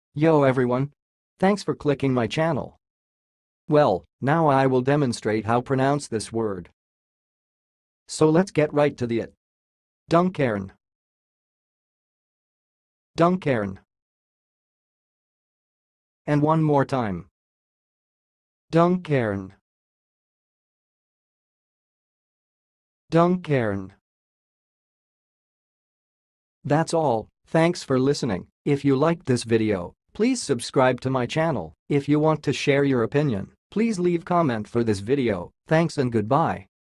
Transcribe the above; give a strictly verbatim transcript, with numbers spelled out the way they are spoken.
Yo everyone! Thanks for clicking my channel. Well, now I will demonstrate how to pronounce this word. So let's get right to the it. Duncairn. Duncairn. And one more time. Duncairn. Duncairn. That's all, thanks for listening. If you liked this video, please subscribe to my channel. If you want to share your opinion, please leave comment for this video. Thanks and goodbye.